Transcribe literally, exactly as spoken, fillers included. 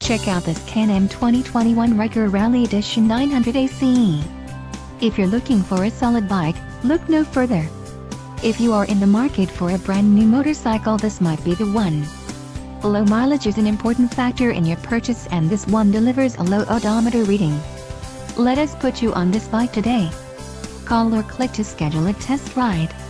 Check out this Can-Am twenty twenty-one Ryker Rally Edition nine hundred A C E. If you're looking for a solid bike, look no further. If you are in the market for a brand new motorcycle, this might be the one. Low mileage is an important factor in your purchase, and this one delivers a low odometer reading. Let us put you on this bike today. Call or click to schedule a test ride.